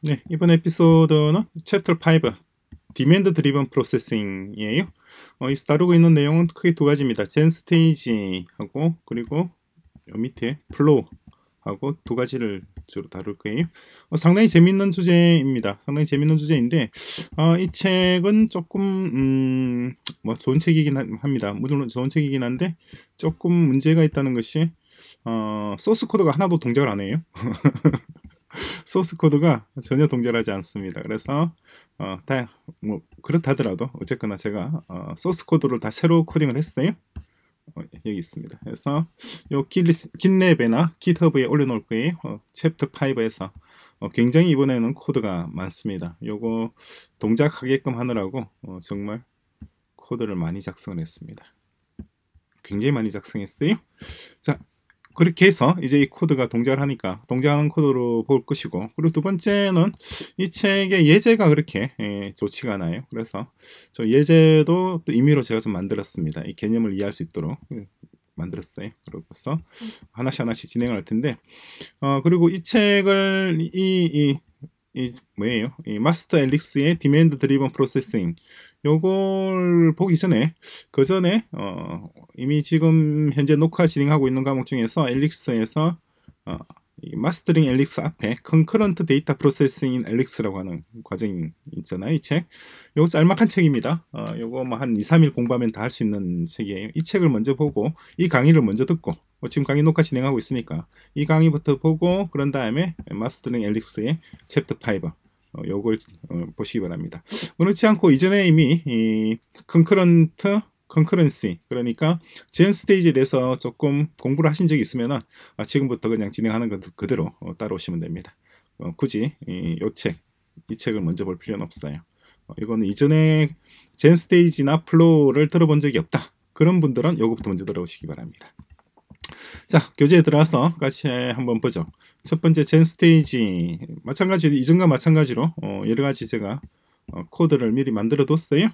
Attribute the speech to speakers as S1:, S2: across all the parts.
S1: 네, 이번 에피소드는 챕터 5 디맨드 드리븐 프로세싱이에요. 다루고 있는 내용은 크게 두 가지입니다. 젠 스테이지하고 그리고 요 밑에 플로우하고 두 가지를 주로 다룰 거예요. 상당히 재밌는 주제입니다. 상당히 재밌는 주제인데 이 책은 조금 뭐 좋은 책이긴 합니다. 물론 좋은 책이긴 한데 조금 문제가 있다는 것이 소스 코드가 하나도 동작을 안 해요. 소스 코드가 전혀 동작하지 않습니다. 그래서 다 뭐 그렇다더라도 어쨌거나 제가 소스 코드를 다 새로 코딩을 했어요. 여기 있습니다. 그래서 요 깃랩이나 깃허브에 올려놓을 거예요. 챕터 5에서 굉장히 이번에는 코드가 많습니다. 요거 동작하게끔 하느라고 정말 코드를 많이 작성을 했습니다. 굉장히 많이 작성했어요. 자, 그렇게 해서 이제 이 코드가 동작을 하니까 동작하는 코드로 볼 것이고, 그리고 두 번째는 이 책의 예제가 그렇게 좋지가 않아요. 그래서 저 예제도 또 임의로 제가 좀 만들었습니다. 이 개념을 이해할 수 있도록 만들었어요. 그래서 하나씩 진행을 할 텐데, 그리고 이 책을 이 뭐예요? 이 마스터 엘릭스의 디맨드 드리븐 프로세싱 요걸 보기 전에 그 전에 이미 지금 현재 녹화 진행하고 있는 과목 중에서 엘릭스에서 이 마스터링 엘릭스 앞에 컨커런트 데이터 프로세싱 인 엘릭스라고 하는 과정이 있잖아요. 이 책 요거 짤막한 책입니다. 요거 뭐 한 2-3일 공부하면 다 할 수 있는 책이에요. 이 책을 먼저 보고 이 강의를 먼저 듣고 지금 강의 녹화 진행하고 있으니까 이 강의부터 보고 그런 다음에 마스터링 엘릭스의 챕터 5 요걸 보시기 바랍니다. 그렇지 않고 이전에 이미 이 컨커런시 그러니까 젠 스테이지에 대해서 조금 공부를 하신 적이 있으면 지금부터 그냥 진행하는 것 그대로 따라오시면 됩니다. 굳이 이 책을 먼저 볼 필요는 없어요. 이거는 이전에 젠 스테이지나 플로우를 들어본 적이 없다. 그런 분들은 요거부터 먼저 들어오시기 바랍니다. 자, 교재에 들어와서 같이 한번 보죠. 첫 번째 젠 스테이지 마찬가지로 이전과 마찬가지로 여러 가지 제가 코드를 미리 만들어 뒀어요.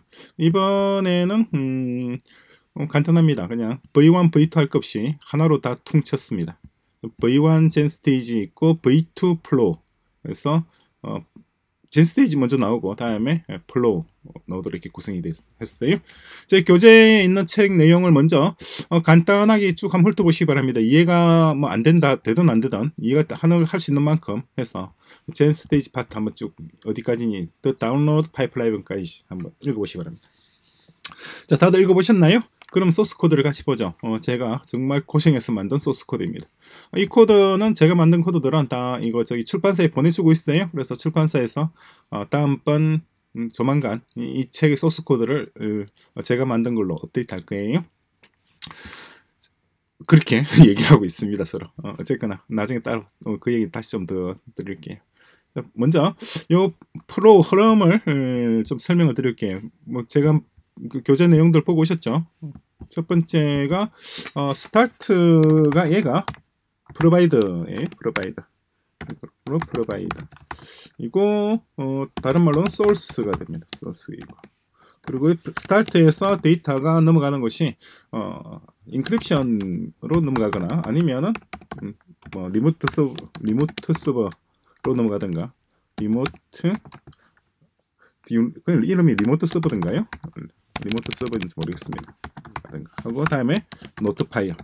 S1: 이번에는 간단합니다. 그냥 V1, V2 할 것 없이 하나로 다 퉁쳤습니다. V1 젠 스테이지 있고 V2 플로우. 그래서 젠 스테이지 먼저 나오고 다음에 플로우 노드로 이렇게 구성이 했어요. 제 교재에 있는 책 내용을 먼저 간단하게 쭉 한번 훑어보시기 바랍니다. 이해가 뭐 안 된다 되든 안 되든 이해가 할 수 있는 만큼 해서 젠 스테이지 파트 한번 쭉 어디까지니 더 다운로드 파이프라인까지 한번 읽어보시기 바랍니다. 자, 다들 읽어보셨나요? 그럼 소스 코드를 같이 보죠. 제가 정말 고생해서 만든 소스 코드입니다. 이 코드는 제가 만든 코드들은 다 이거 저기 출판사에 보내주고 있어요. 그래서 출판사에서 다음번 조만간 이 책의 소스 코드를 제가 만든 걸로 업데이트 할 거예요. 그렇게 얘기를 하고 있습니다. 서로. 어쨌거나 나중에 따로 그 얘기 다시 좀 더 드릴게요. 먼저 요 프로 흐름을 좀 설명을 드릴게요. 뭐 제가 그 교재 내용들 보고 오셨죠? 첫 번째가 스타트가 얘가 프로바이더예요. 프로바이더 이거 다른 말로는 소스가 됩니다. 소스 이거. 그리고 스타트에서 데이터가 넘어가는 것이 인크립션으로 넘어가거나 아니면은 뭐 리모트 서버로 넘어가든가 이름이 리모트 서버인가요? 리모트 서버인지 모르겠습니다. 하고 다음에 노트파이어.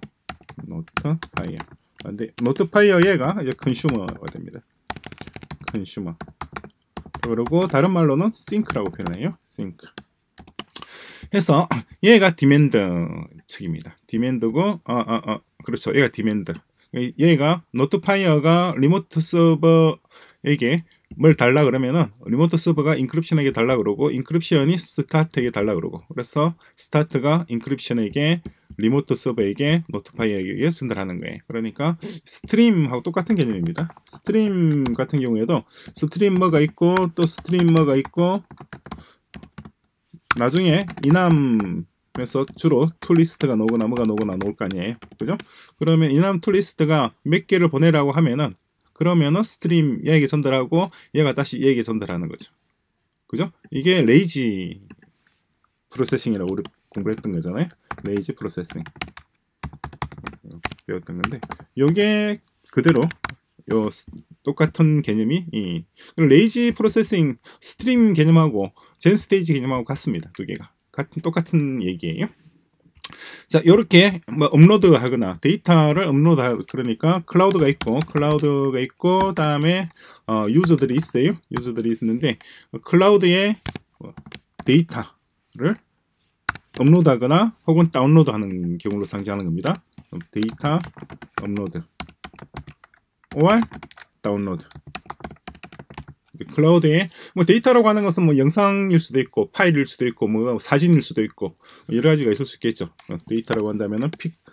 S1: 근데 노트파이어 얘가 이제 컨슈머가 됩니다. 컨슈머. 그리고 다른 말로는 싱크라고 표현해요. 싱크. 해서 얘가 디맨드 측입니다. 디맨드고 그렇죠. 얘가 디맨드. 얘가 노트파이어가 리모트 서버에게 뭘 달라 그러면은 리모트 서버가 인크립션에게 달라 그러고 인크립션이 스타트에게 달라 그러고 그래서 스타트가 인크립션에게 리모트 서버에게 노트파이어에게 전달하는 거예요. 그러니까 스트림하고 똑같은 개념입니다. 스트림 같은 경우에도 스트리머가 있고 또 스트리머가 있고 나중에 이남에서 주로 툴리스트가 나오거나 뭐가 나오거나 나올 거 아니에요. 그죠? 그러면 이남 툴리스트가 몇 개를 보내라고 하면은 그러면은 스트림 얘에게 전달하고 얘가 다시 얘에게 전달하는 거죠. 그죠? 이게 레이지 프로세싱이라고 우리 공부했던 거잖아요. 레이지 프로세싱 배웠던 건데 요게 그대로 요 똑같은 개념이 레이지 프로세싱 스트림 개념하고 젠 스테이지 개념하고 같습니다. 두 개가 똑같은 얘기예요. 자, 이렇게 뭐 업로드하거나 데이터를 업로드하고 그러니까 클라우드가 있고 그다음에 유저들이 있어요. 유저들이 있는데 클라우드에 데이터를 업로드하거나 혹은 다운로드하는 경우로 상징하는 겁니다. 데이터 업로드 or 다운로드. 클라우드에 뭐 데이터라고 하는 것은 뭐 영상일 수도 있고 파일일 수도 있고 뭐 사진일 수도 있고 여러 가지가 있을 수 있겠죠. 데이터라고 한다면은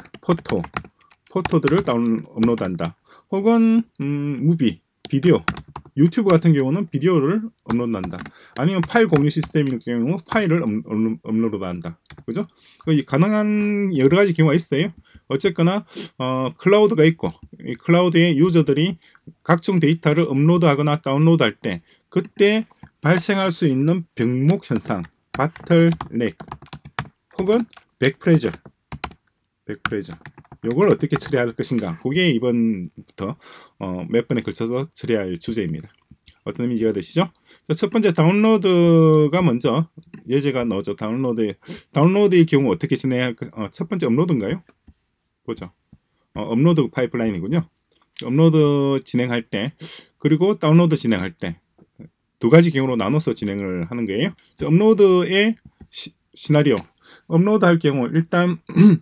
S1: 포토들을 업로드한다. 혹은 무비, 비디오, 유튜브 같은 경우는 비디오를 업로드한다. 아니면 파일 공유 시스템일 경우 파일을 업로드한다. 그죠? 가능한 여러 가지 경우가 있어요. 어쨌거나 클라우드가 있고 이 클라우드에 유저들이 각종 데이터를 업로드하거나 다운로드할 때 그때 발생할 수 있는 병목 현상, 바틀넥 혹은 백프레저 요걸 어떻게 처리할 것인가, 그게 이번부터 몇 번에 걸쳐서 처리할 주제입니다. 어떤 의미가 되시죠? 자, 첫 번째 다운로드가 먼저 예제가 나오죠. 다운로드의 경우 어떻게 진행할 첫 번째 업로드인가요? 보죠. 업로드 파이프라인이군요. 업로드 진행할 때 그리고 다운로드 진행할 때 두 가지 경우로 나눠서 진행을 하는 거예요. 자, 업로드의 시나리오. 업로드 할 경우 일단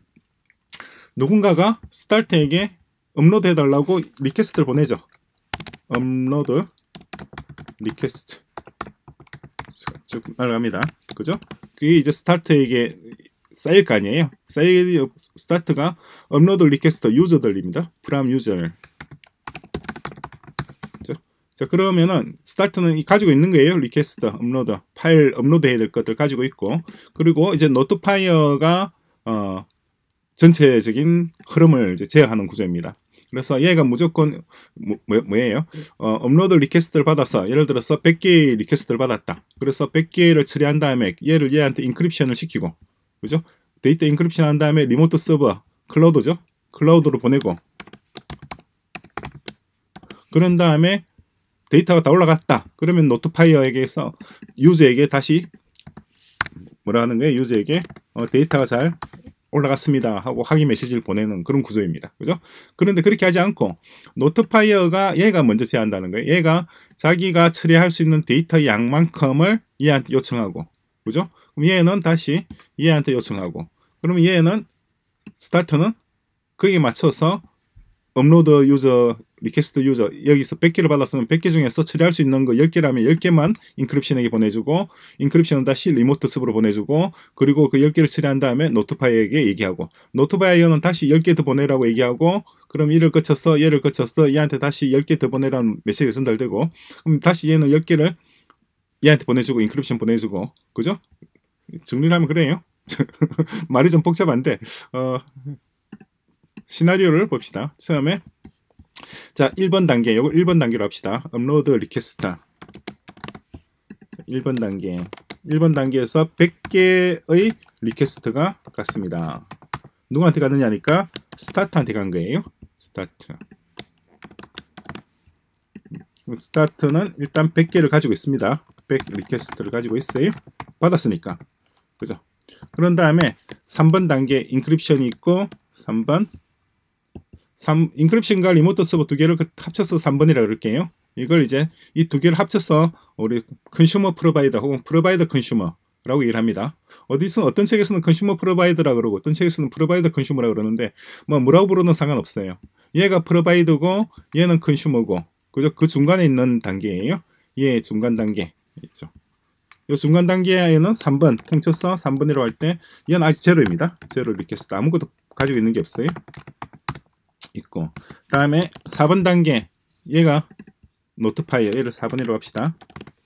S1: 누군가가 스타트에게 업로드 해달라고 리퀘스트를 보내죠. 업로드 리퀘스트 쭉 날아갑니다. 그죠? 그게 이제 스타트에게 쌓일 거 아니에요. 스타트가 업로드 리퀘스트 유저들입니다. 프롬 유저. 자, 그러면은 스타트는 가지고 있는 거예요. 리퀘스트, 업로드, 파일 업로드 해야 될 것들 가지고 있고, 그리고 이제 노트파이어가 전체적인 흐름을 이제 제어하는 구조입니다. 그래서 얘가 무조건 뭐예요? 업로드 리퀘스트를 받아서 예를 들어서 100개의 리퀘스트를 받았다. 그래서 100개를 처리한 다음에 얘한테 인크립션을 시키고, 그죠? 데이터 인크립션 한 다음에 리모트 서버, 클라우드죠? 클라우드로 보내고, 그런 다음에 데이터가 다 올라갔다. 그러면 노트파이어에게서 유저에게 다시 뭐라 하는 거예요? 유저에게 데이터가 잘 올라갔습니다 하고 확인 메시지를 보내는 그런 구조입니다. 그죠? 그런데 그렇게 하지 않고 노트파이어가 얘가 먼저 제한다는 거예요. 얘가 자기가 처리할 수 있는 데이터 양만큼을 얘한테 요청하고, 그죠? 그럼 얘는 다시 얘한테 요청하고, 그러면 얘는 스타트는 거기에 맞춰서 업로드 유저, 리퀘스트 유저, 여기서 100개를 받았으면 100개 중에서 처리할 수 있는 거 10개라면 10개만 인크립션에게 보내주고, 인크립션은 다시 리모트 습으로 보내주고, 그리고 그 10개를 처리한 다음에 노트파이어에게 얘기하고, 노트파이어는 다시 10개 더 보내라고 얘기하고, 그럼 얘를 거쳐서 얘한테 다시 10개 더 보내라는 메시지가 전달되고, 그럼 다시 얘는 10개를 얘한테 보내주고, 인크립션 보내주고, 그죠? 정리를 하면 그래요. 말이 좀 복잡한데, 시나리오를 봅시다. 처음에 자, 1번 단계, 요거 1번 단계로 합시다. 업로드 리퀘스트 1번 단계. 1번 단계에서 100개의 리퀘스트가 갔습니다. 누구한테 갔느냐니까 스타트한테 간 거예요. 스타트는 일단 100개를 가지고 있습니다. 100 리퀘스트를 가지고 있어요. 받았으니까. 그죠? 그런 다음에 3번 단계 인크립션이 있고, 3번 인크립션과 리모트 서버 두 개를 합쳐서 3번이라고 그럴게요. 이걸 이제 이 두 개를 합쳐서 우리 컨슈머 프로바이더 혹은 프로바이더 컨슈머라고 얘기를 합니다. 어떤 책에서는 컨슈머 프로바이더라고 그러고 어떤 책에서는 프로바이더 컨슈머라고 그러는데 뭐라고 부르는 상관없어요. 얘가 프로바이더고 얘는 컨슈머고, 그죠? 그 중간에 있는 단계예요. 얘 중간 단계 있죠. 이 중간 단계에는 3번 통쳐서 3번이라고 할 때 얘는 아직 제로입니다. 제로 리퀘스트 아무것도 가지고 있는 게 없어요. 있고, 다음에 4번 단계 얘가 노트파이어, 얘를 4번이라고 합시다.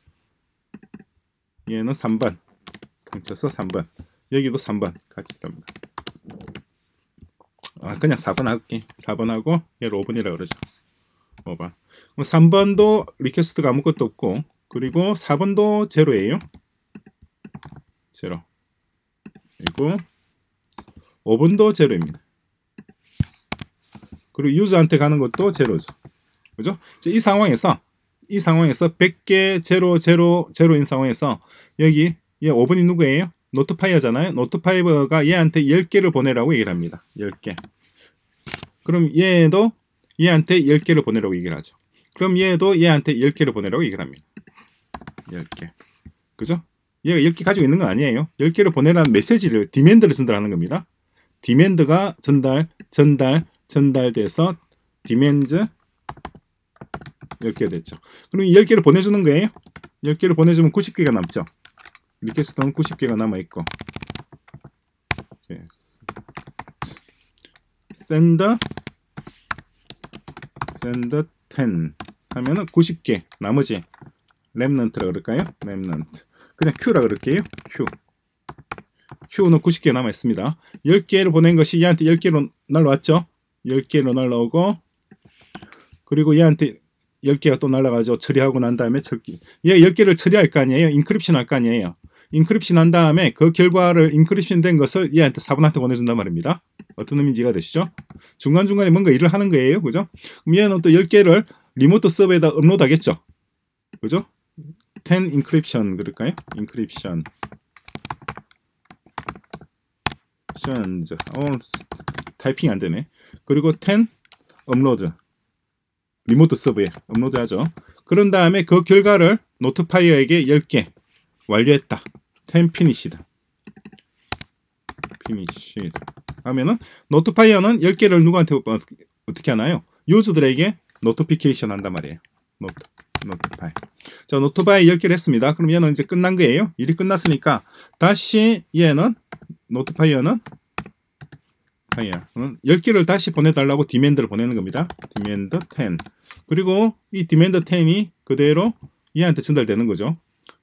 S1: 얘는 3번 통쳐서 3번, 여기도 3번 같이 삽니다. 그냥 4번 할게. 4번 하고 얘를 5번이라고 그러죠. 5번. 3번도 리퀘스트가 아무것도 없고, 그리고 4번도 제로예요. 제로. 그리고 5번도 제로입니다. 그리고 유저한테 가는 것도 제로죠. 그죠? 이 상황에서 100개 000인 상황에서 여기 얘 5번이 누구예요? 노트파이어잖아요. 노트파이어가 얘한테 10개를 보내라고 얘기를 합니다. 10개. 그럼 얘도 얘한테 10개를 보내라고 얘기를 하죠. 그럼 얘도 얘한테 10개를 보내라고 얘기를 합니다. 10개. 그죠? 얘가 10개 가지고 있는 건 아니에요. 10개를 보내라는 메시지를, 디맨드를 전달하는 겁니다. 디맨드가 전달돼서 디맨드 10개 됐죠. 그럼 이 10개를 보내주는 거예요. 10개를 보내주면 90개가 남죠. 리퀘스트는 90개가 남아있고, send 10 하면은 90개, 나머지 렘넌트라 그럴까요? 렘넌트. 그냥 Q라 그럴게요. Q는 90개 남아있습니다. 10개를 보낸 것이 얘한테 10개로 날라왔죠. 10개로 날라오고, 그리고 얘한테 10개가 또 날라가죠. 처리하고 난 다음에 얘 10개를 처리할 거 아니에요. 인크립션 할 거 아니에요. 인크립션 한 다음에 그 결과를 인크립션 된 것을 얘한테 4번한테 보내준단 말입니다. 어떤 의미인지 이해가 되시죠? 중간중간에 뭔가 일을 하는 거예요. 그죠? 그럼 얘는 또 10개를 리모트 서버에다 업로드 하겠죠. 그죠? 10 인크립션 그럴까요? 인크립션 타이핑 안 되네. 그리고 10 업로드 리모트 서버에 업로드 하죠. 그런 다음에 그 결과를 노트파이어에게 10개 완료했다. 10 finished 하면은 노트파이어는 10개를 누구한테 어떻게 하나요? 유저들에게 노티피케이션 한단 말이에요. 노트파이. 자, 노트파이 10개를 했습니다. 그럼 얘는 이제 끝난 거예요. 일이 끝났으니까 다시 얘는 노트파이어는 10개를 다시 보내달라고 디맨드를 보내는 겁니다. 디맨드 10. 그리고 이 디맨드 10이 그대로 얘한테 전달되는 거죠.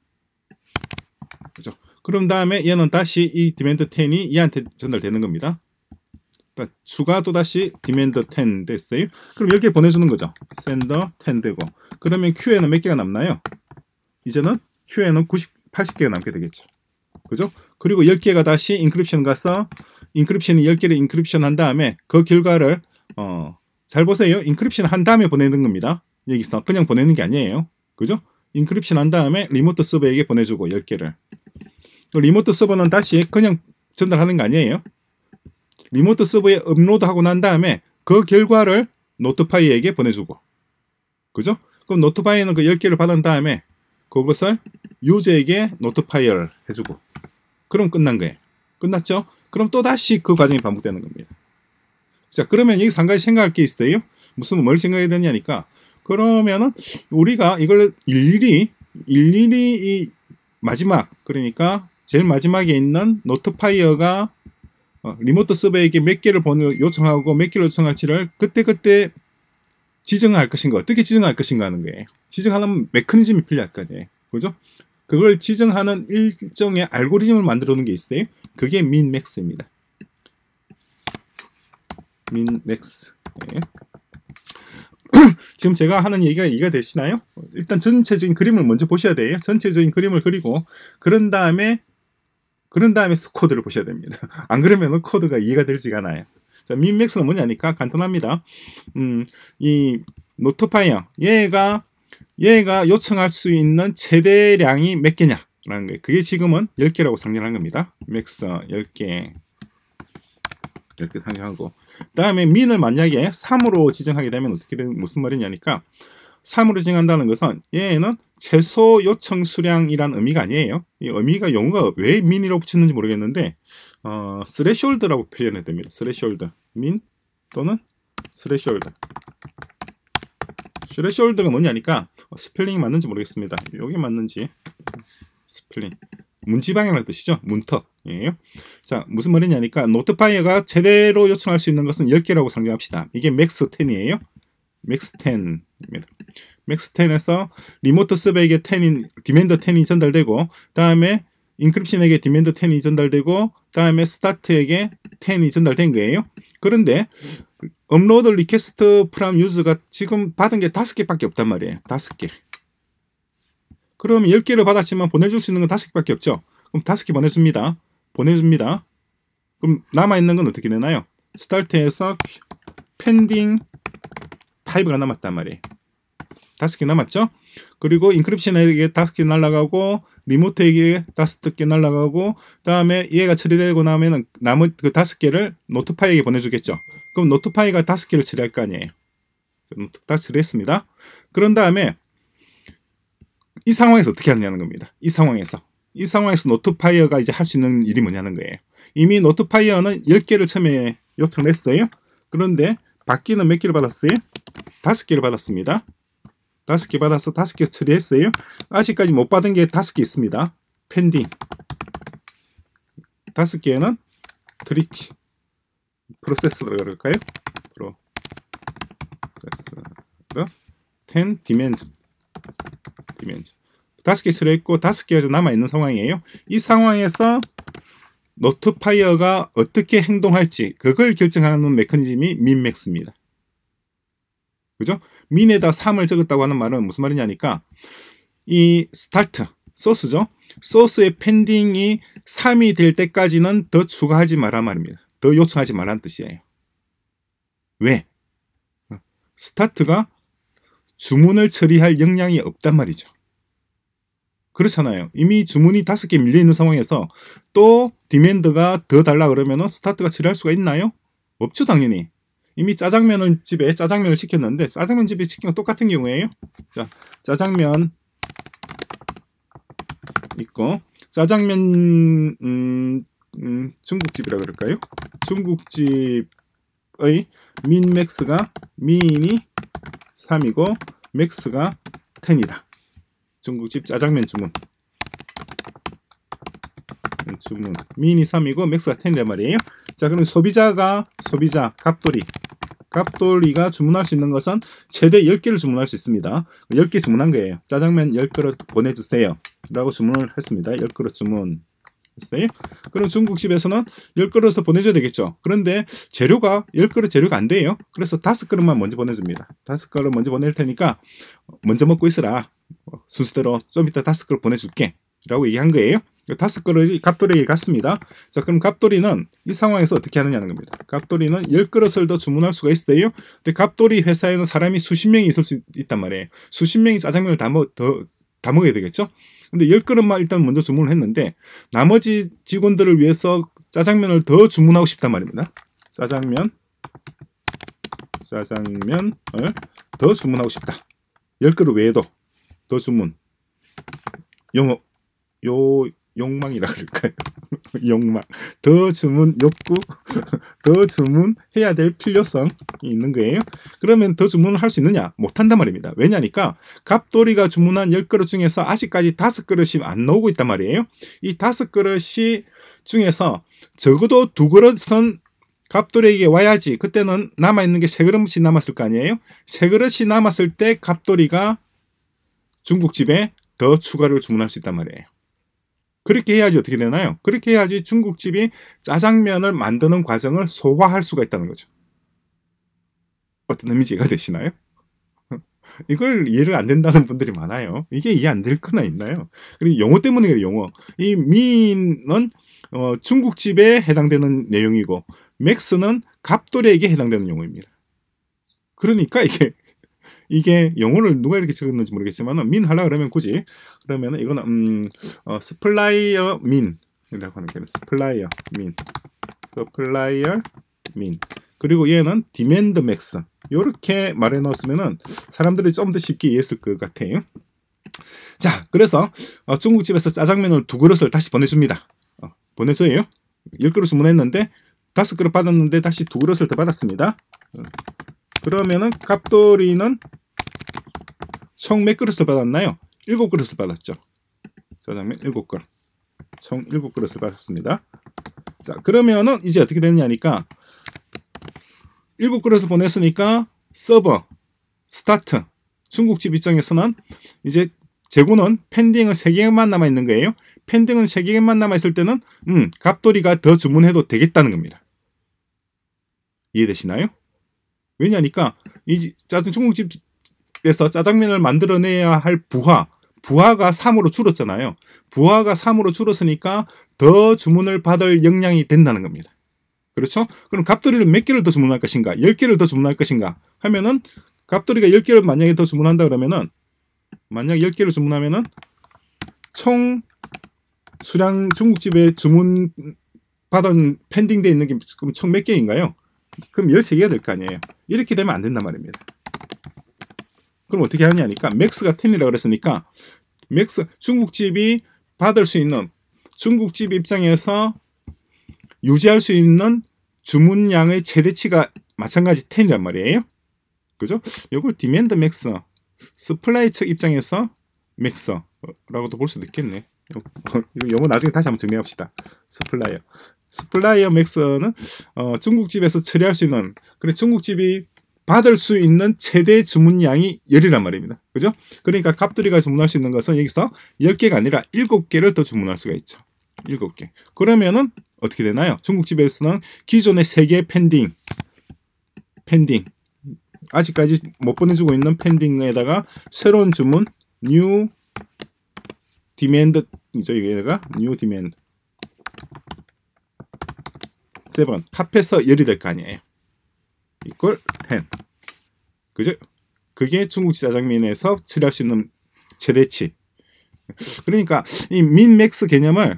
S1: 그죠? 그럼 다음에 얘는 다시 이 디맨드 10이 얘한테 전달되는 겁니다. 추가 또 다시 디맨드 10 됐어요. 그럼 10개 보내주는 거죠. sender 10 되고. 그러면 Q에는 몇 개가 남나요? 이제는 Q에는 80개가 남게 되겠죠. 그죠? 그리고 10개가 다시 인크립션 가서 인크립션이 10개를 인크립션 한 다음에 그 결과를 잘 보세요. 인크립션 한 다음에 보내는 겁니다. 여기서 그냥 보내는 게 아니에요. 그죠? 인크립션 한 다음에 리모트 서버에게 보내주고 10개를. 리모트 서버는 다시 그냥 전달하는 거 아니에요. 리모트 서버에 업로드하고 난 다음에 그 결과를 노트파이어에게 보내주고. 그죠? 그럼 노트파이어는 그 10개를 받은 다음에 그것을 유저에게 노트파이어를 해주고. 그럼 끝난 거예요. 끝났죠? 그럼 또다시 그 과정이 반복되는 겁니다. 자, 그러면 여기서 한 가지 생각할 게 있어요. 뭘 생각해야 되냐니까. 그러면은 우리가 이걸 일일이 이 마지막, 그러니까 제일 마지막에 있는 노트파이어가 리모트 서버에게 몇 개를 요청하고 몇 개를 요청할지를 그때그때 지정할 것인가, 어떻게 지정할 것인가 하는 거예요. 지정하려면 메커니즘이 필요할 거 아니에요. 그죠? 그걸 지정하는 일종의 알고리즘을 만들어 놓은 게 있어요. 그게 민맥스입니다. 민맥스. 네. 지금 제가 하는 얘기가 이해가 되시나요? 일단 전체적인 그림을 먼저 보셔야 돼요. 전체적인 그림을 그리고 그런 다음에 코드를 보셔야 됩니다. 안 그러면 코드가 이해가 되지가 않아요. 자, 민맥스는 뭐냐니까 간단합니다. 이 노트파이어 얘가 요청할 수 있는 최대량이 몇 개냐라는 거예요. 그게 지금은 10개라고 상정한 겁니다. 맥스 10개 상정하고, 다음에 민을 만약에 3으로 지정하게 되면 어떻게 되는, 무슨 말이냐니까 3으로 지정한다는 것은 얘는 최소 요청 수량이란 의미가 아니에요. 이 의미가 용어가 왜 민이라고 붙였는지 모르겠는데 스레숄드라고 표현해야 됩니다. 스레숄드 민 또는 스레숄드. 스레숄드가 뭐냐니까 스펠링이 맞는지 모르겠습니다. 이게 맞는지. 스펠링 문지방이라는 뜻이죠. 문턱이에요. 자, 무슨 말이냐니까 노트파이어가 제대로 요청할 수 있는 것은 10개라고 상정합시다. 이게 맥스 10이에요. 맥스 10입니다. 맥스 10에서 리모트 서버에게 디맨드 10이 전달되고, 다음에 인크립션에게 디맨드 10이 전달되고, 다음에 스타트에게 10이 전달된 거예요. 그런데 업로드 리퀘스트 프롬 유저가 지금 받은 게 5개밖에 없단 말이에요. 5개. 그럼 10개를 받았지만 보내줄 수 있는 건 5개밖에 없죠. 그럼 5개 보내줍니다. 그럼 남아있는 건 어떻게 되나요? 스타트에서 펜딩 5가 남았단 말이에요. 5개 남았죠. 그리고 인크립션에게 5개 날아가고 리모트에게 5개 날아가고 그다음에 얘가 처리되고 나면은 나머지 그 5개를 노트파이에게 보내주겠죠. 그럼 노트파이가 5개를 처리할 거 아니에요. 다 처리했습니다. 그런 다음에 이 상황에서 어떻게 하느냐는 겁니다. 이 상황에서 노트파이어가 이제 할 수 있는 일이 뭐냐는 거예요. 이미 노트파이어는 10개를 처음에 요청을 했어요. 그런데 받기는 몇 개를 받았어요? 5개를 받았습니다. 5개 받아서 5개 처리했어요. 아직까지 못 받은 게 5개 있습니다. 펜딩. 5개는 트리티. 프로세스로 그럴까요? 프로세스. 10 디멘즈. 5개 처리했고 5개가 남아있는 상황이에요. 이 상황에서 노트파이어가 어떻게 행동할지 그걸 결정하는 메커니즘이 민맥스입니다. 그죠? 민에다 3을 적었다고 하는 말은 무슨 말이냐니까 이 스타트, 소스죠. 소스의 펜딩이 3이 될 때까지는 더 추가하지 마라 말입니다. 더 요청하지 말라는 뜻이에요. 왜? 스타트가 주문을 처리할 역량이 없단 말이죠. 그렇잖아요. 이미 주문이 5개 밀려있는 상황에서 또 디맨드가 더 달라 그러면 스타트가 처리할 수가 있나요? 없죠, 당연히. 이미 집에 짜장면을 시켰는데 짜장면 집에 시킨 건 똑같은 경우에요. 자, 짜장면 있고 짜장면 중국집이라 그럴까요? 중국집의 민맥스가 민이 3이고 맥스가 10이다. 중국집 짜장면 주문 민이 3이고 맥스가 10이란 말이에요. 자, 그럼 소비자 갑돌이가 주문할 수 있는 것은 최대 10개를 주문할 수 있습니다. 10개 주문한 거예요. 짜장면 10그릇 보내주세요 라고 주문을 했습니다. 10그릇 주문했어요. 그럼 중국집에서는 10그릇을 보내줘야 되겠죠. 그런데 10그릇 재료가 안 돼요. 그래서 5그릇만 먼저 보내줍니다. 5그릇 먼저 보낼 테니까 먼저 먹고 있으라. 순서대로 좀 이따 5그릇 보내줄게 라고 얘기한 거예요. 5그릇이 갑돌이에게 갔습니다. 자, 그럼 갑돌이는 이 상황에서 어떻게 하느냐는 겁니다. 갑돌이는 10그릇을 더 주문할 수가 있어요. 근데 갑돌이 회사에는 사람이 수십 명이 있을 수 있단 말이에요. 수십 명이 짜장면을 다 먹어야 되겠죠. 근데 10그릇만 일단 먼저 주문을 했는데 나머지 직원들을 위해서 짜장면을 더 주문하고 싶단 말입니다. 짜장면을 더 주문하고 싶다. 10그릇 외에도 더 주문. 욕망이라 그럴까요? 욕망. 더 주문 욕구, 더 주문해야 될 필요성이 있는 거예요. 그러면 더 주문을 할 수 있느냐? 못한단 말입니다. 왜냐니까 갑돌이가 주문한 10그릇 중에서 아직까지 5그릇이 안 나오고 있단 말이에요. 이 5그릇이 중에서 적어도 2그릇은 갑돌이에게 와야지. 그때는 남아있는 게 3그릇이 남았을 거 아니에요? 3그릇이 남았을 때 갑돌이가 중국집에 더 추가를 주문할 수 있단 말이에요. 그렇게 해야지 어떻게 되나요? 그렇게 해야지 중국집이 짜장면을 만드는 과정을 소화할 수가 있다는 거죠. 어떤 의미인지 이해가 되시나요? 이걸 이해를 안 된다는 분들이 많아요. 이게 이해 안 될 거나 있나요? 그리고 용어 때문에 그래요, 용어. 이 민은 중국집에 해당되는 내용이고 맥스는 갑돌이에게 해당되는 용어입니다. 그러니까 이게 영어를 누가 이렇게 적었는지 모르겠지만 민 하려고 그러면 굳이 그러면 이거는 스플라이어 민이라고 하는 게 스플라이어 민 그리고 얘는 디맨드 맥스 이렇게 말해 놓았으면은 사람들이 좀 더 쉽게 이해했을 것 같아요. 자, 그래서 중국집에서 짜장면을 2그릇을 다시 보내줍니다. 보내줘요. 10그릇 주문했는데 5그릇 받았는데 다시 2그릇을 더 받았습니다. 그러면은 갑돌이는 총 몇 그릇을 받았나요? 7그릇을 받았죠. 짜장면 7그릇. 총 7그릇을 받았습니다. 자, 그러면은 이제 어떻게 되느냐니까 7그릇을 보냈으니까 서버, 스타트, 중국집 입장에서는 이제 재고는 펜딩은 3개만 남아있는 거예요. 펜딩은 3개만 남아있을 때는 갑돌이가 더 주문해도 되겠다는 겁니다. 이해되시나요? 왜냐니까 이 중국집에서 짜장면을 만들어내야 할 부하가 3으로 줄었잖아요. 부하가 3으로 줄었으니까 더 주문을 받을 역량이 된다는 겁니다. 그렇죠? 그럼 갑돌이를 몇 개를 더 주문할 것인가? 10개를 더 주문할 것인가? 하면은 갑돌이가 10개를 만약에 더 주문한다 그러면은 만약 10개를 주문하면은 총 수량 중국집에 주문 받은 펜딩돼 있는 게 그럼 총 몇 개인가요? 그럼 13개가 될 거 아니에요. 이렇게 되면 안 된단 말입니다. 그럼 어떻게 하냐니까 맥스가 10이라고 그랬으니까 맥스 중국집이 받을 수 있는 중국집 입장에서 유지할 수 있는 주문량의 최대치가 마찬가지 10이란 말이에요. 그죠? 이걸 디맨드 맥스, 서플라이 측 입장에서 맥스라고도 볼 수도 있겠네. 이거 나중에 다시 한번 정리합시다. 서플라이어 맥스는 중국집에서 처리할 수 있는 그래 중국집이 받을 수 있는 최대 주문량이 10이란 말입니다. 그죠? 그러니까 갑돌이가 주문할 수 있는 것은 여기서 10개가 아니라 7개를 더 주문할 수가 있죠. 7개. 그러면은 어떻게 되나요? 중국집에서는 기존의 3개 펜딩 아직까지 못 보내주고 있는 펜딩에다가 새로운 주문 new demand이죠. 여기다가 new demand 7 합해서 10이 될 거 아니에요. 이걸 10. 그죠? 그게 중국집 짜장면에서 처리할 수 있는 최대치. 그러니까 이 민맥스 개념을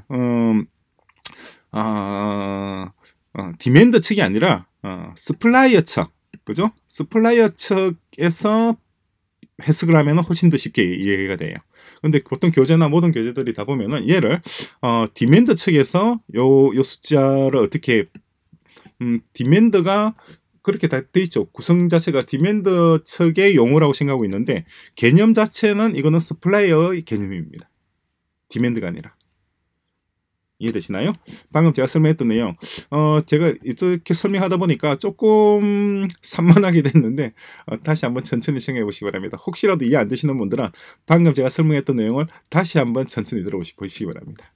S1: 디맨드 측이 아니라 스플라이어 측, 그죠? 스플라이어 측에서 해석을 하면 훨씬 더 쉽게 이해가 돼요. 근데 보통 교재나 모든 교재들이 다 보면은 얘를 디맨드 측에서 요 숫자를 어떻게 디맨드가 그렇게 다 돼 있죠. 구성 자체가 디맨드 측의 용어라고 생각하고 있는데 개념 자체는 이거는 서플라이어의 개념입니다. 디맨드가 아니라. 이해되시나요? 방금 제가 설명했던 내용 제가 이렇게 설명하다 보니까 조금 산만하게 됐는데 다시 한번 천천히 생각해 보시기 바랍니다. 혹시라도 이해 안 되시는 분들은 방금 제가 설명했던 내용을 다시 한번 천천히 들어보시기 바랍니다.